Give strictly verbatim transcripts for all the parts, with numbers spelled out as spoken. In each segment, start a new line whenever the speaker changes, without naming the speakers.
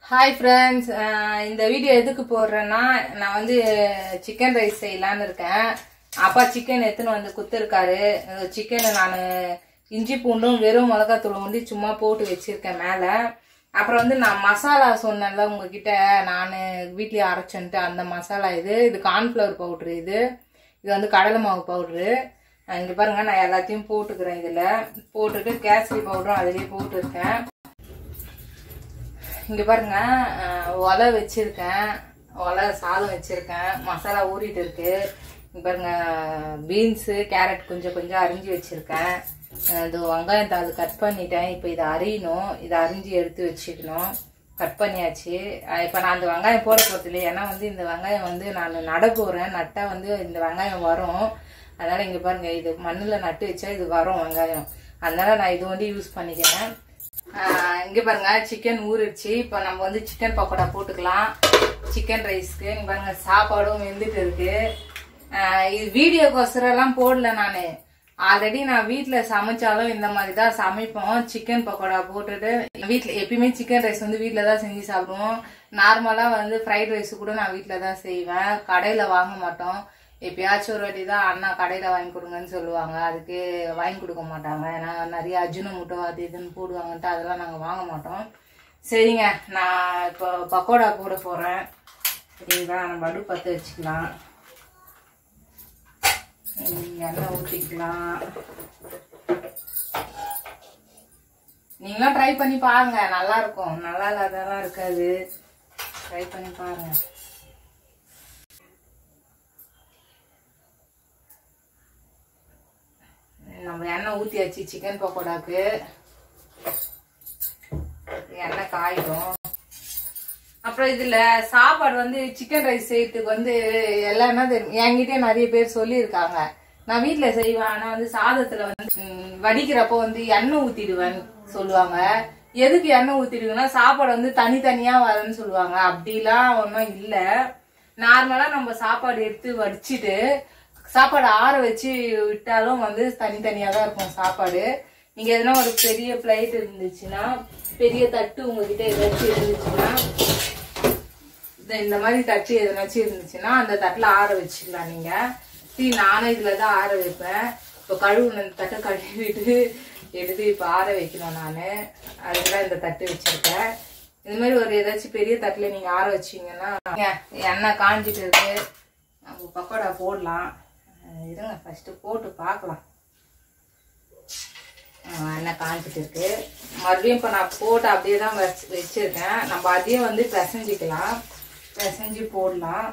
Hi friends, இந்த video எதுக்கு போடுறேன்னா நான் வந்து சிக்கன் ரைஸ் செய்யலாம்னு இருக்கேன். அப்பா சிக்கன் எடுத்துன்னு வந்து குத்துருக்காரு. சிக்கனை நான் இஞ்சி பூண்டும் வெறும் மிளகாத்தூள் வந்து சும்மா போட்டு வச்சிருக்கேன் மேல. அப்புறம் வந்து நான் மசாலா சொன்னேன்ல உங்ககிட்ட நான் வீட்லயே அரைச்சேன்ட்டு அந்த மசாலா இது இது கார்ன்ஃப்ளவர் பவுடர் இது இது வந்து கடலை மாவு பவுடரு. இங்க பாருங்க நான் எல்லாத்தையும் போட்டுக்கிறேன். இதுல போட்டுட்டு கேசரி பவுடரும் அதிலேயே போட்டுருக்கேன். இங்க பாருங்க ஒலை வச்சிருக்கேன், ஒலை சாதம் வச்சிருக்கேன், மசாலா ஊறிட்டு இருக்கு. இங்க பாருங்க பீன்ஸ் கேரட் கொஞ்சம் கொஞ்சம் அரிஞ்சு வச்சிருக்கேன். இது வெங்காயத்தை அது கட் பண்ணிட்டேன். இப்போ இதை அரியணும், இதை அரிஞ்சு எடுத்து வச்சுக்கணும். கட் பண்ணியாச்சு. இப்போ நான் அந்த வெங்காயம் போட போறது இல்லை, ஏன்னா வந்து இந்த வெங்காயம் வந்து நான் நட போறேன். நட்டா வந்து இந்த வெங்காயம் வரும். அதனால இங்க பாருங்க இது மண்ணில் நட்டு வச்சா இது வரும் வெங்காயம். அதனால நான் இது வந்து யூஸ் பண்ணிக்கிறேன். இங்க பாருங்க சிக்கன் ஊறிடுச்சு. இப்ப நம்ம வந்து சிக்கன் பக்கோடா போட்டுக்கலாம் சிக்கன் ரைஸ்க்கு. இங்க பாருங்க சாப்பாடும் வெந்துட்டு இருக்கு. இது வீடியோக்கோசரம் எல்லாம் போடல நானு. ஆல்ரெடி நான் வீட்டுல சமைச்சாலும் இந்த மாதிரிதான் சமைப்போம். சிக்கன் பக்கோடா போட்டுட்டு வீட்டுல எப்பயுமே சிக்கன் ரைஸ் வந்து வீட்டுல தான் செஞ்சு சாப்பிடுவோம். நார்மலா வந்து ஃப்ரைட் ரைஸ் கூட நான் வீட்டுல தான் செய்வேன், கடையில வாங்க மாட்டோம். எப்பயாச்சும் ஒரு வாட்டி தான் அண்ணா கடையில வாங்கி கொடுங்கன்னு சொல்லுவாங்க, அதுக்கு வாங்கி கொடுக்க மாட்டாங்க. ஏன்னா நிறைய அஜினோமோட்டோ அது இதுன்னு போடுவாங்கன்ட்டு அதெல்லாம் நாங்கள் வாங்க மாட்டோம். சரிங்க, நான் இப்போ பக்கோடா போட போறேன். சரிங்களா, நம்ம அடுப்பு பற்ற வச்சுக்கலாம். எண்ணெய் ஊற்றிக்கலாம். நீங்களும் ட்ரை பண்ணி பாருங்க, நல்லா இருக்கும். நல்லா இல்லாதெல்லாம் இருக்காது, ட்ரை பண்ணி பாருங்க. நம்ம எண்ணெய் ஊத்தியாச்சு சிக்கன் பக்கோடாக்கு. எண்ணெய் காயிடும். அப்புறம் இதுல சாப்பாடு வந்து சிக்கன் ரைஸ் செய்யறதுக்கு வந்து எல்லாம் என்ன தெரியும், என்கிட்ட நிறைய பேர் சொல்லியிருக்காங்க. நான் வீட்டுல செய்வேன், ஆனா வந்து சாதத்துல வந்து வடிக்கிறப்போ வந்து எண்ணெய் ஊத்திடுவேன்னு சொல்லுவாங்க. எதுக்கு எண்ணெய் ஊத்திடுவேன்னா சாப்பாடு வந்து தனித்தனியா வரும்னு சொல்லுவாங்க. அப்படிலாம் ஒன்றும் இல்ல. நார்மலா நம்ம சாப்பாடு எடுத்து வடிச்சிட்டு சாப்பாடு ஆற வச்சு விட்டாலும் வந்து தனித்தனியா தான் இருக்கும் சாப்பாடு. நீங்க எதனா ஒரு பெரிய பிளேட் இருந்துச்சுன்னா, பெரிய தட்டு உங்ககிட்ட ஏதாச்சும் இருந்துச்சுன்னா, இந்த மாதிரி தட்டு எதனாச்சும் இருந்துச்சுன்னா அந்த தட்டுல ஆற வச்சுக்கலாம் நீங்க. சரி, நானும் இதுலதான் ஆற வைப்பேன். இப்போ கழுவுன தட்டை கழுவிட்டு எடுத்து இப்ப ஆற வைக்கணும் நானு. அதுக்குதான் இந்த தட்டு வச்சிருக்கேன். இது மாதிரி ஒரு ஏதாச்சும் பெரிய தட்டுல நீங்க ஆற வச்சீங்கன்னா எண்ணெய் காஞ்சிட்டு இருக்கு. நம்ம பக்கோடா போடலாம். இருங்க ஃபர்ஸ்ட் போட்டு பார்க்கலாம். எண்ணெய் காஞ்சிட்டு இருக்கு. மறுபடியும் இப்ப நான் போட்டு அப்படியே தான் வச்சிருக்கேன். நம்ம அதையே வந்து பிசைஞ்சிக்கலாம், பிசைஞ்சு போடலாம்.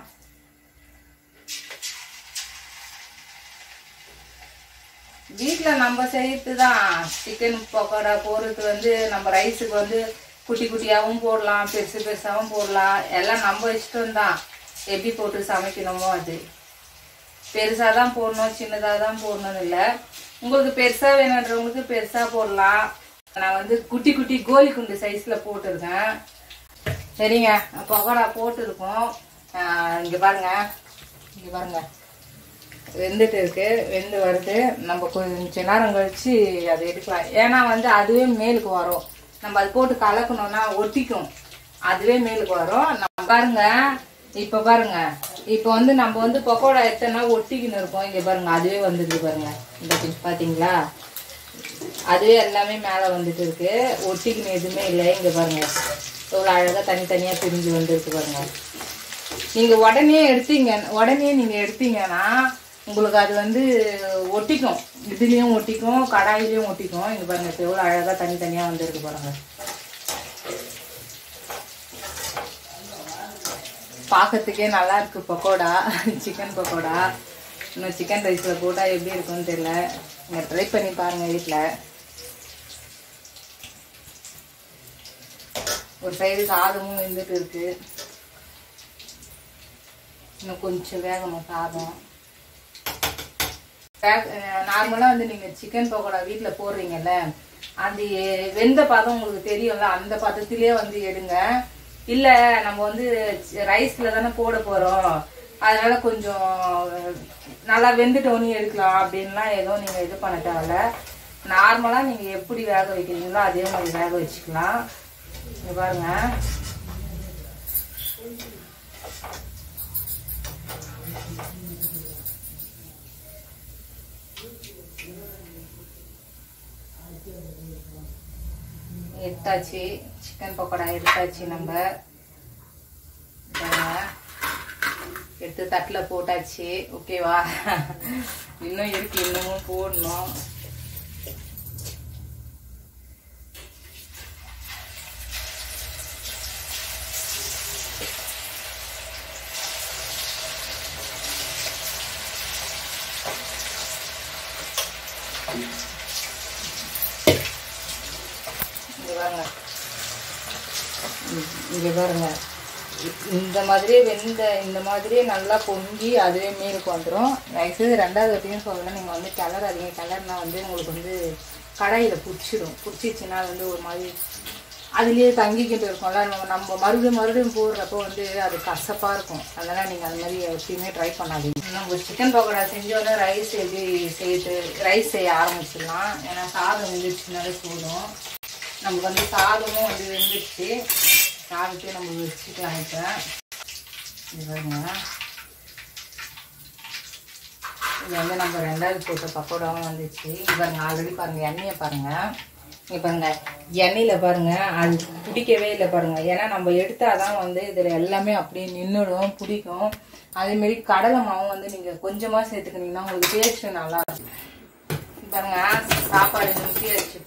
வீட்டுல நம்ம செய்யறதுதான் சிக்கன் பக்கோடா போடுறது வந்து நம்ம ரைஸுக்கு வந்து குட்டி குட்டியாவும் போடலாம், பெருசு பெருசாவும் போடலாம். எல்லாம் நம்ம இஷ்டம் தான், எப்படி போட்டு சமைக்கணுமோ. அது பெருசாதான் போடணும், சின்னதாதான் போடணும்னு இல்லை. உங்களுக்கு பெருசா வேணுன்றவங்களுக்கு பெருசா போடலாம். நான் வந்து குட்டி குட்டி கோலி குண்டு சைஸ்ல போட்டிருக்கேன். சரிங்க, பக்கோடா போட்டுருக்கோம். இங்க பாருங்க, இங்க பாருங்க வெந்துட்டு இருக்கு, வெந்து வருது. நம்ம கொஞ்ச நேரம் கழிச்சு அதை எடுக்கலாம். ஏன்னா வந்து அதுவே மேலுக்கு வரும். நம்ம அது போட்டு கலக்கணும்னா ஒட்டிக்கும், அதுவே மேலுக்கு வரும். நம்ம பாருங்க, இப்ப பாருங்க, இப்ப வந்து நம்ம வந்து பக்கோடா எத்தனை ஒட்டிக்கின்னு இருக்கோம். இங்க பாருங்க அதுவே வந்துருக்கு பாருங்க. இந்த பாத்தீங்களா, அதுவே எல்லாமே மேல வந்துட்டு இருக்கு, ஒட்டிக்கின்னு எதுவுமே இல்லை. இங்க பாருங்க எவ்வளவு அழகா தனித்தனியா பிரிஞ்சு வந்துருக்கு பாருங்க. நீங்க உடனே எடுத்தீங்க உடனே நீங்க எடுத்தீங்கன்னா உங்களுக்கு அது வந்து ஒட்டிக்கும், இதுலயும் ஒட்டிக்கும், கடாயிலையும் ஒட்டிக்கும். இங்க பாருங்க எவ்வளவு அழகா தனித்தனியா வந்துருக்கு பாருங்க. பார்க்கறதுக்கே நல்லா இருக்கு பக்கோடா, சிக்கன் பக்கோடா. இன்னும் சிக்கன் ரைஸ்ல போட்டா எப்படி இருக்கும்னு தெரியல. நீங்க ட்ரை பண்ணி பாருங்க வீட்டுல. ஒரு சைடு சாதமும் வெந்துட்டு இருக்கு, இன்னும் கொஞ்சம் வேகணும் சாதம். நார்மலா வந்து நீங்க சிக்கன் பக்கோடா வீட்டுல போடுறீங்கல்ல, அந்த வெந்த பதம் உங்களுக்கு தெரியும்ல, அந்த பதத்திலேயே வந்து எடுங்க. இல்ல நம்ம வந்து ரைஸ்ல தானே போட போறோம், அதனால கொஞ்சம் நல்லா வெந்துட்டோன்னு எடுக்கலாம் அப்படின்லாம் எதுவும் நீங்க இது பண்ண தேவையில்ல. நார்மலா நீங்க எப்படி வேக வைக்கிறீங்களோ அதே மாதிரி வேக வச்சுக்கலாம். இங்க பாருங்க எடுத்தாச்சு சிக்கன் பக்கோடா எடுத்தாச்சு. நம்ம எடுத்து தட்டில் போட்டாச்சு. ஓகேவா? இன்னும் இருக்கு, இன்னமும் போடணும். இங்க பாருங்க, இந்த மாதிரியே வெந்த இந்த மாதிரியே நல்லா பொங்கி அதுவே மீனுக்கு வந்துடும். தயவுசெய்து ரெண்டாவது வட்டியும் சொல்லலாம், நீங்கள் வந்து கிளறாதீங்க. கிளறுனா வந்து உங்களுக்கு வந்து கடாயில் பிடிச்சிடும். பிடிச்சிச்சின்னா வந்து ஒரு மாதிரி அதுலேயே தங்கிக்கிட்டு இருக்கும்ல. நம்ம நம்ம மறுபடியும் மறுபடியும் போடுறப்போ வந்து அது கசப்பாக இருக்கும். அதனால் நீங்கள் அது மாதிரி எப்பயுமே ட்ரை பண்ணாதீங்க. நம்ம சிக்கன் பக்கோடா செஞ்சோன்னா ரைஸ் எப்படி செய்து ரைஸ் செய்ய ஆரம்பிச்சிடலாம். ஏன்னா சாதம் வெந்துச்சுனாலே போதும். நமக்கு வந்து சாதமும் வந்து வெந்துடுச்சு. சாதத்தையும் நம்ம வச்சுக்கலாம். இப்போ இது பாருங்க, இது வந்து நம்ம ரெண்டாவது போட்ட பக்கோடாவும் வந்துச்சு. இது பாருங்க, ஆல்ரெடி பாருங்கள் எண்ணெயை பாருங்கள். இங்கே பாருங்கள், எண்ணெயில் பாருங்கள் அது பிடிக்கவே இல்லை பாருங்கள். ஏன்னா நம்ம எடுத்தால் தான் வந்து இதில் எல்லாமே அப்படியே நின்றுடும், பிடிக்கும். அதேமாரி கடலை மாவும் வந்து நீங்கள் கொஞ்சமாக சேர்த்துக்கினீங்கன்னா உங்களுக்கு டேஸ்ட்டு நல்லாயிருக்கும். பாருங்கள், சாப்பாடு முக்கிய வச்சு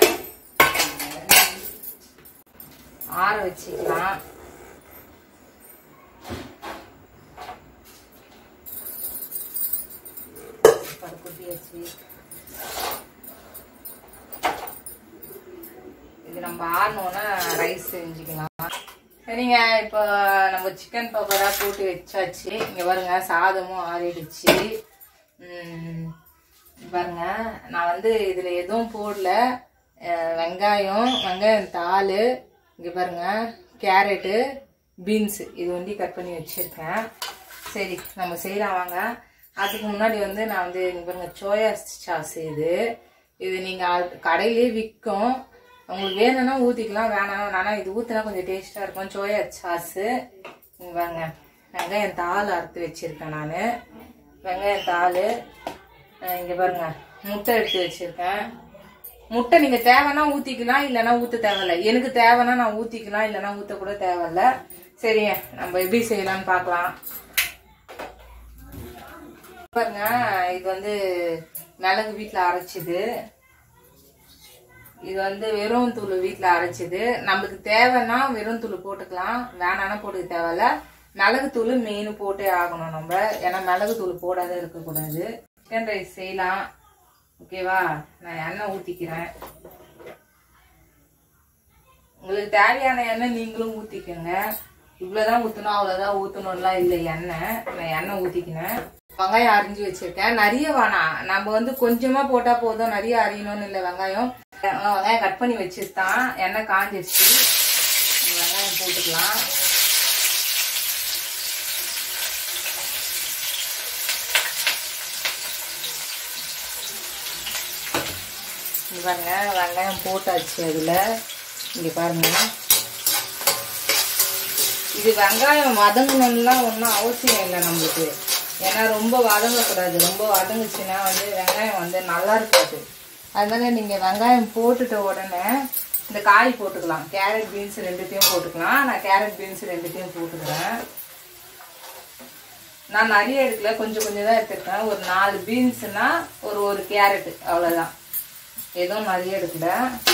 ஆற வச்சுக்கலாம். பருப்பு வச்சு இது நம்ம ஆறணும்னா ரைஸ் செஞ்சுக்கலாம். சரிங்க, இப்போ நம்ம சிக்கன் பக்கோடா போட்டு வச்சாச்சு. இங்க பாருங்க, சாதமும் ஆறிடுச்சு. உம் பாருங்க, நான் வந்து இதுல எதுவும் போடல. வெங்காயம் வெங்காயம் தாள், இங்கே பாருங்க கேரட்டு, பீன்ஸு இது ஒண்டி கட் பண்ணி வச்சுருக்கேன். சரி, நம்ம செய்யலாம் வாங்க. அதுக்கு முன்னாடி வந்து நான் வந்து இங்கே பாருங்க சோயா சாஸ். இது இது நீங்கள் கடையிலே விற்கும். உங்களுக்கு வேணும்னா ஊற்றிக்கலாம், வேணாம் ஆனால் இது ஊற்றினா கொஞ்சம் டேஸ்ட்டாக இருக்கும். சோயா சாஸு இங்கே பாருங்க, வெங்காயம் தாள் அறுத்து வச்சுருக்கேன் நான். வெங்காயம் தாள் இங்கே பாருங்க, முட்டை எடுத்து வச்சுருக்கேன். முட்டை நீங்க தேவைன்னா ஊத்திக்கலாம், இல்லைன்னா ஊத்த தேவையில்ல. எனக்கு தேவைன்னா நான் ஊத்திக்கலாம், இல்லைன்னா ஊத்த கூட தேவையில்ல. சரிங்க, நம்ம எப்படி செய்யலாம்னு பார்க்கலாம். பாருங்க, இது வந்து மிளகு வீட்டுல அரைச்சிது. இது வந்து வெறும் தூள் வீட்டுல அரைச்சிது. நம்மளுக்கு தேவைன்னா வெறும் தூள் போட்டுக்கலாம், வேணான்னா போட்டுக்க தேவையில்ல. மிளகு தூள் மெயின் போட்டே ஆகணும் நம்ம, ஏன்னா மிளகு தூள் போடாத இருக்கக்கூடாது. சிக்கன் ரைஸ் செய்யலாம். ஓகேவா? நான் எண்ணெய் ஊத்திக்கிறேன். உங்களுக்கு தேவையான எண்ணெய் நீங்களும் ஊத்திக்கோங்க. இவ்வளவுதான் ஊத்தணும் அவ்வளவுதான் ஊத்தணும்லாம் இல்லை. எண்ணெய் நான் எண்ணெய் ஊத்திக்கினேன். வெங்காயம் அரிஞ்சு வச்சிருக்கேன். நிறைய வேணாம், நம்ம வந்து கொஞ்சமா போட்டா போதும், நிறைய அரியணும்னு இல்லை. வெங்காயம் வெங்காயம் கட் பண்ணி வச்சுதான். எண்ணெய் காஞ்சிருச்சு, வெங்காயம் போட்டுக்கலாம். இங்க பாருங்க, வெங்காயம் போட்டாச்சு. அதுல இங்க பாருங்க, இது வெங்காயம் வதங்கணும்லாம் ஒன்றும் அவசியம் இல்லை நம்மளுக்கு. ஏன்னா ரொம்ப வதங்கக்கூடாது. ரொம்ப வதங்குச்சுன்னா வந்து வெங்காயம் வந்து நல்லா இருக்காது. அதனால நீங்க வெங்காயம் போட்டுட்ட உடனே இந்த காய் போட்டுக்கலாம். கேரட் பீன்ஸ் ரெண்டுத்தையும் போட்டுக்கலாம். நான் கேரட் பீன்ஸ் ரெண்டுத்தையும் போட்டுக்கிறேன். நான் நிறைய எடுக்கல, கொஞ்சம் கொஞ்சம் தான் எடுத்துருக்கேன். ஒரு நாலு பீன்ஸ்னா ஒரு ஒரு கேரட், அவ்வளவுதான். எதுவும் நிறைய எடுக்கல.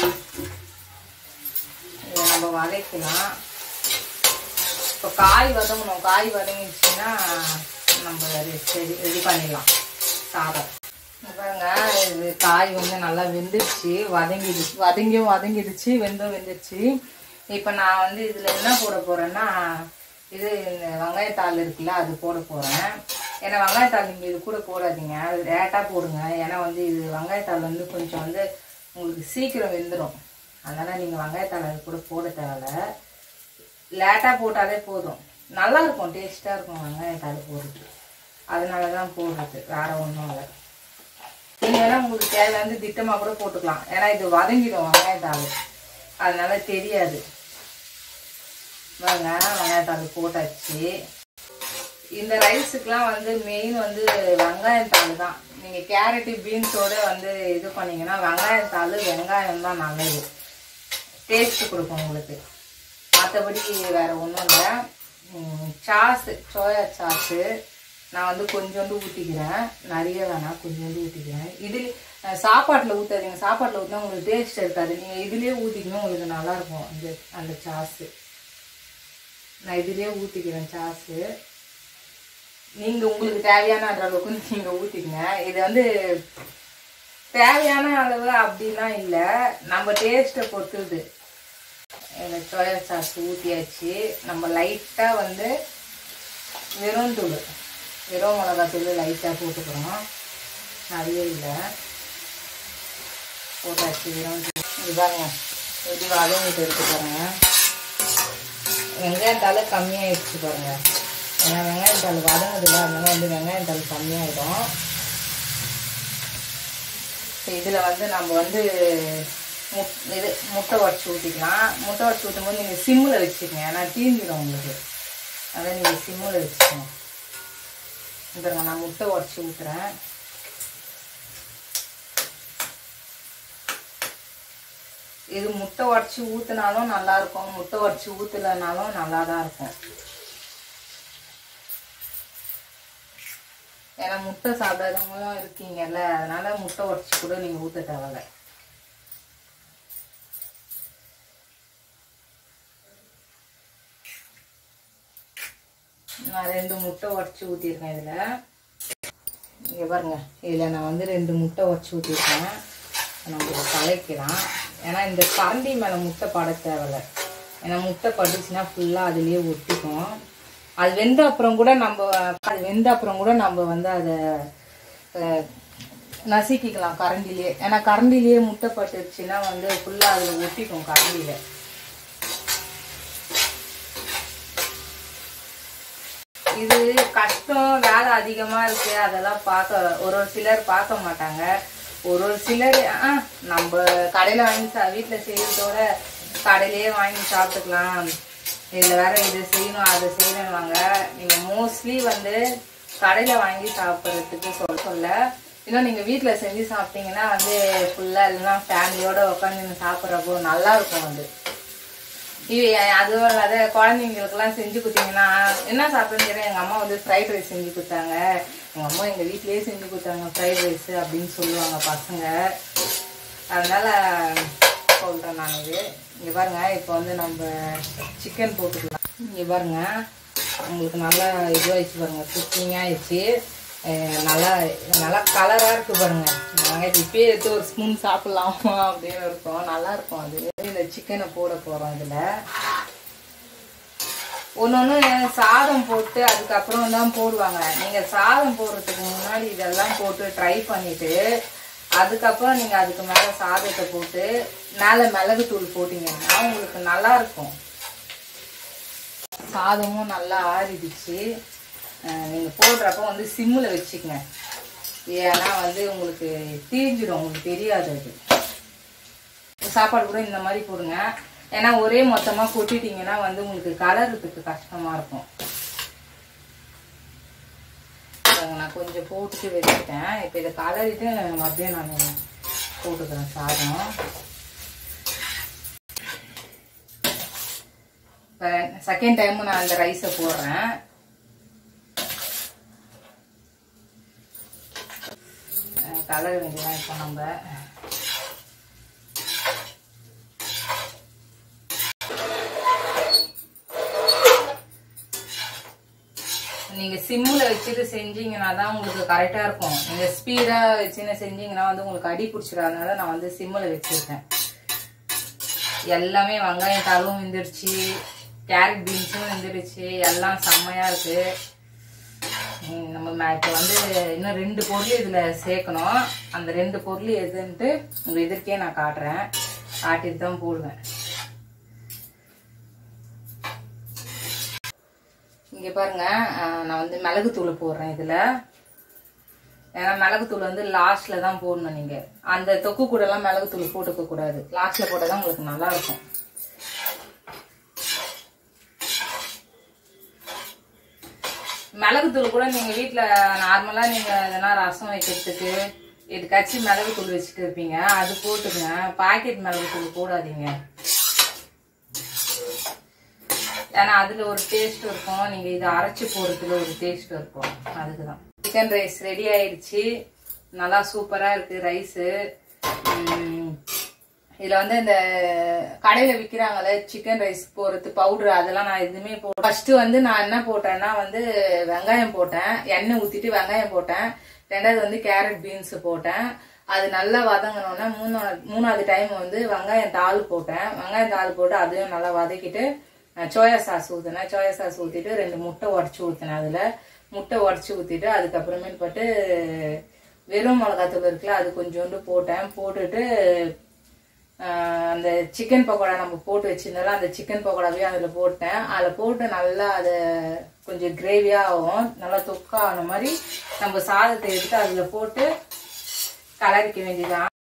இதை நம்ம வதக்கலாம். இப்போ காய் வதங்கணும். காய் வதங்கிடுச்சுன்னா நம்ம ரெடி ரெடி பண்ணிடலாம் சாதம். பாருங்க, இது காய் வந்து நல்லா வெந்துடுச்சு, வதங்கிடுச்சு. வதங்கியும் வதங்கிடுச்சு, வெந்தும் வெந்துடுச்சு. இப்போ நான் வந்து இதில் என்ன போட போகிறேன்னா, இது வெங்காயத்தாள் இருக்குல்ல, அது போட போகிறேன். ஏன்னா வெங்காயத்தாள் நீங்கள் இது கூட போடாதீங்க, அது லேட்டாக போடுங்க. ஏன்னா வந்து இது வெங்காயத்தாள் வந்து கொஞ்சம் வந்து உங்களுக்கு சீக்கிரம் வெந்துடும். அதனால் நீங்கள் வெங்காயத்தாள் அது கூட போட தேவையில்ல. லேட்டாக போட்டாலே போதும், நல்லா இருக்கும், டேஸ்ட்டாக இருக்கும் வெங்காயத்தாள் போடுறது. அதனால தான் போடுறது, வேறு ஒன்றும் இல்லை. நீங்கள் வேணால் உங்களுக்கு தேவையானது திட்டமாக கூட போட்டுக்கலாம். ஏன்னா இது வதங்கிடும் வெங்காயத்தாள், அதனால தெரியாது. வாங்க, வெங்காயத்தாள் போட்டாச்சு. இந்த ரைஸுக்குலாம் வந்து மெயின் வந்து வெங்காயத்தாள் தான். நீங்கள் கேரட்டு பீன்ஸோடு வந்து இது பண்ணிங்கன்னா வெங்காயத்தாள் வெங்காயம் தான் நல்லது, டேஸ்ட்டு கொடுக்கும் உங்களுக்கு. மற்றபடி வேறு ஒன்றும் இல்லை. சாஸு சோயா சாஸு நான் வந்து கொஞ்சோண்டு ஊற்றிக்கிறேன், நிறைய வேணாம், கொஞ்சோண்டு ஊற்றிக்கிறேன். இது சாப்பாட்டில் ஊற்றாதீங்க, சாப்பாட்டில் ஊற்றினா உங்களுக்கு டேஸ்ட் இருக்காது. நீங்கள் இதுலேயே ஊற்றிக்கணும், உங்களுக்கு நல்லாயிருக்கும் அந்த அந்த சாஸு. நான் இதுலேயே ஊற்றிக்கிறேன் சாஸு. நீங்கள் உங்களுக்கு தேவையான அளவுக்கு நீங்கள் ஊற்றிக்கங்க. இது வந்து தேவையான அளவு அப்படிலாம் இல்லை, நம்ம டேஸ்ட்டை பொறுத்துது. எனக்கு சோயா சாஸ் ஊற்றியாச்சு. நம்ம லைட்டாக வந்து வெறும் தூள், வெறும் மிளகாத்தூள் லைட்டாக போட்டுக்கிறோம், நிறைய இல்லை, போட்டாச்சு. வெறும் தூள் இதுதாங்க. எப்படி வதங்கிட்டு எடுத்து பாருங்க. வெங்காயத்தால் கம்மியாகிடுச்சு பாருங்கள். ஏன்னா வெங்காயத்தாள் வதங்குதில்ல, அதனால வந்து வெங்காயத்தாள் கம்மியாகிடும். இதில் வந்து நம்ம வந்து முட் இது முட்டை உடச்சி ஊற்றிக்கலாம். முட்டை உடச்சி ஊற்றும் போது நீங்கள் சிம்மில் வச்சுக்கோங்க, ஏன்னா தீஞ்சிடும் உங்களுக்கு. அதை நீங்கள் சிம்மில் வச்சுக்கோங்க. இதுங்க நான் முட்டை உடச்சி ஊற்றுறேன். இது முட்டை உடச்சி ஊற்றினாலும் நல்லாயிருக்கும், முட்டை உடச்சி ஊற்றலைனாலும் நல்லா தான் இருக்கும். ஏன்னா முட்டை சாப்பிடாதவங்களும் இருக்கீங்கல்ல, அதனால முட்டை உடச்சி கூட நீங்கள் ஊற்ற தேவையில்லை. நான் ரெண்டு முட்டை உடச்சி ஊற்றிருக்கேன். இதில் இங்கே பாருங்க, இதில் நான் வந்து ரெண்டு முட்டை உடச்சி ஊற்றிருக்கேன். நம்ம கலக்கலாம். ஏன்னா இந்த கரண்டி மேலே முட்டை பட தேவையில்லை, ஏன்னா முட்டை பட்டுச்சுன்னா ஃபுல்லாக அதுலேயே ஒட்டிக்கும். அது வெந்த அப்புறம் கூட நம்ம அது வெந்த அப்புறம் கூட நம்ம வந்து அதை நசுக்கிக்கலாம் கரண்டிலேயே. ஏன்னா கரண்டிலேயே முட்டை பட்டுச்சுன்னா வந்து ஃபுல்லாக அதில் ஒட்டிக்கும் கரண்டியில். இது கஷ்டம், வேலை அதிகமாக இருக்குது, அதெல்லாம் பார்க்க ஒரு ஒரு சிலர் பார்க்க மாட்டாங்க. ஒரு ஒரு சிலர் ஆ நம்ம கடையில் வாங்கி சா வீட்டில் செய்கிறதோட கடையிலேயே வாங்கி சாப்பிட்டுக்கலாம், இதில் வேற இதை செய்யணும் அதை செய்யணும்வாங்க. நீங்கள் மோஸ்ட்லி வந்து கடையில் வாங்கி சாப்பிட்றதுக்கு சொல்ல சொல்ல இன்னும் நீங்கள் வீட்டில் செஞ்சு சாப்பிட்டீங்கன்னா வந்து ஃபுல்லாக இல்லைன்னா ஃபேமிலியோடு உட்காந்து சாப்பிட்றப்போ நல்லாயிருக்கும். வந்து இது அதுவும் இல்லாத குழந்தைங்களுக்கெல்லாம் செஞ்சு கொடுத்தீங்கன்னா என்ன சாப்பிடுன்னு எங்கள் அம்மா வந்து ஃப்ரைட் ரைஸ் செஞ்சு கொடுத்தாங்க, எங்கள் அம்மா எங்கள் வீட்லேயே செஞ்சு கொடுத்தாங்க ஃப்ரைட் ரைஸ் அப்படின்னு சொல்லுவாங்க பசங்க. அதனால் சொல்கிறேன் நான். இது இங்கே பாருங்கள், இப்போ வந்து நம்ம சிக்கன் போட்டுக்கலாம். இங்கே பாருங்கள், உங்களுக்கு நல்லா இதுவாகிடுச்சு பாருங்கள், குக்கிங்காக ஆயிடுச்சு. நல்லா நல்லா கலராக இருக்குது பாருங்கள். நாங்கள் இப்பயே எடுத்து ஒரு ஸ்பூன் சாப்பிட்லாமா அப்படின்னு இருக்கும், நல்லாயிருக்கும். அது இந்த சிக்கனை போட போகிறோம். இதில் ஒன்று ஒன்று சாதம் போட்டு அதுக்கப்புறம் தான் போடுவாங்க. நீங்கள் சாதம் போடுறதுக்கு முன்னாடி இதெல்லாம் போட்டு ட்ரை பண்ணிவிட்டு அதுக்கப்புறம் நீங்கள் அதுக்கு மேலே சாதத்தை போட்டு மேலே மிளகு தூள் போட்டிங்கன்னா உங்களுக்கு நல்லாயிருக்கும். சாதமும் நல்லா ஆறிடுச்சு. நீங்கள் போடுறப்ப வந்து சிம்மில் வச்சுக்கங்க, ஏன்னா வந்து உங்களுக்கு தீஞ்சிடும், உங்களுக்கு தெரியாது. அது சாப்பாடு கூட இந்த மாதிரி போடுங்க, ஏன்னா ஒரே மொத்தமாக கொட்டிட்டீங்கன்னா வந்து உங்களுக்கு கலர்றதுக்கு கஷ்டமாக இருக்கும். நான் கொஞ்சம் போட்டுட்டு வச்சுட்டேன். இப்போ இதை கலரிட்டு மதியம் நான் போட்டுக்கிறேன் சாதம். இப்போ செகண்ட் டைமு நான் அந்த ரைஸை போடுறேன். கலர் வேண்டியதான். இப்போ நம்ம நீங்க சிம்ல வச்சுட்டு செஞ்சீங்கன்னா தான் உங்களுக்கு கரெக்டா இருக்கும். நீங்க ஸ்பீடா வச்சுன்னு செஞ்சீங்கன்னா வந்து உங்களுக்கு அடி பிடிச்சிடாதனால நான் வந்து சிம்ல வச்சிருக்கேன். எல்லாமே வெங்காயம் தாளும் வெந்துடுச்சு, கேரட் பீன்ஸும் வெந்துடுச்சு, எல்லாம் செம்மையா இருக்கு. நம்ம இப்போ வந்து இன்னும் ரெண்டு பொருள் இதுல சேர்க்கணும். அந்த ரெண்டு பொருள் எதுன்ட்டு உங்க எதிர்க்கே நான் காட்டுறேன், காட்டிட்டு தான் போடுவேன். இங்க பாருங்க, நான் வந்து மிளகுத்தூள் போடுறேன் இதுல. ஏன்னா மிளகுத்தூள் வந்து லாஸ்ட்ல தான் போடணும். நீங்க அந்த தொக்கு கூட எல்லாம் மிளகுத்தூள் போட்டுக்க கூடாது, லாஸ்ட்ல போட்டதான் உங்களுக்கு நல்லா இருக்கும். மிளகுத்தூள் கூட நீங்கள் வீட்டில் நார்மலாக நீங்கள் எதனா ரசம் வைக்கிறதுக்கு இதுக்காச்சும் மிளகுத்தூள் வச்சுட்டு இருப்பீங்க, அது போட்டுங்க. பாக்கெட் மிளகுத்தூள் போடாதீங்க, ஏன்னா அதில் ஒரு டேஸ்ட் இருக்கும், நீங்கள் இதை அரைச்சி போடுறதுல ஒரு டேஸ்ட் இருக்கும். அதுக்கு தான். சிக்கன் ரைஸ் ரெடி ஆயிடுச்சு, நல்லா சூப்பராக இருக்குது ரைஸு. இதில் வந்து இந்த கடையில் விற்கிறாங்களே சிக்கன் ரைஸ் போடுறது பவுட்ரு, அதெல்லாம் நான் எதுவுமே போ ஃபஸ்ட்டு வந்து நான் என்ன போட்டேன்னா வந்து வெங்காயம் போட்டேன், எண்ணெய் ஊற்றிட்டு வெங்காயம் போட்டேன். ரெண்டாவது வந்து கேரட் பீன்ஸு போட்டேன். அது நல்லா வதங்கினோன்னா மூணாவது மூணாவது டைம் வந்து வெங்காயம் தாள் போட்டேன். வெங்காயம் தாள் போட்டு அதையும் நல்லா வதக்கிட்டு சோயா சாஸ் ஊற்றினேன். சோயா சாஸ் ஊற்றிட்டு ரெண்டு முட்டை உடச்சி ஊற்றினேன். அதில் முட்டை உடச்சி ஊற்றிட்டு அதுக்கப்புறமேல் போட்டு வெறும் மிளகாத்தூள் இருக்குல்ல அது கொஞ்சோண்டு போட்டேன். போட்டுட்டு அந்த சிக்கன் பக்கோடா நம்ம போட்டு வச்சிருந்தாலும் அந்த சிக்கன் பக்கோடாவே அதில் போட்டேன். அதில் போட்டு நல்லா அதை கொஞ்சம் கிரேவியாக ஆகும், நல்லா தொக்கா ஆன மாதிரி நம்ம சாதத்தை எடுத்து அதில் போட்டு கலரிக்க வேண்டியதான்.